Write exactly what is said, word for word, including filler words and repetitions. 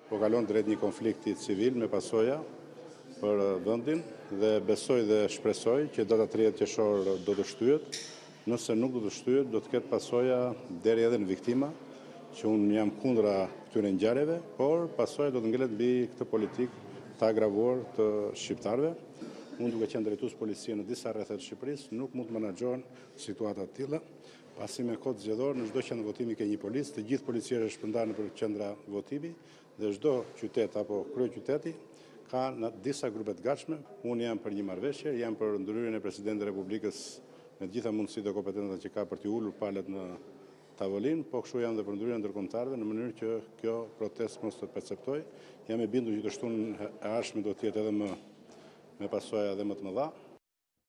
po kalon drejt një konflikti civil me pasoja për vendin dhe besoj dhe shpresoj që data tridhjetë qershor do të shtyhet. Nëse nuk do të shtyhet, do të ketë pasoja deri edhe në viktima, që unë jam kundra këtyre ngjarjeve, por pasoja do të ngelet mbi këtë politikë të agravuar të shqiptarëve. Unë duke qenë drejtues policie në disa rrethet të Shqipërisë, nuk mund të menaxhohen situata të tilla, pasi me kod zgjedhor në çdo qendër votimi ka një policë, të gjithë policierët shpërndarë nëpër qendra votimi dhe çdo qytet apo kryeqyteti ka në disa grupe të gatshme. Unë jam për një marrëveshje, jam për ndryrjen e presidentit të Republikës me të gjitha mundësitë e kompetenta që ka për të ulur palët në tavolinë, po kështu jam dhe për ndryrjen e ndërkombëtarëve në mënyrë që kjo protestë mos të perceptoj. Jam i bindur që të shtunën e ardhshme do të jetë edhe më me pasoja edhe më të mëdha.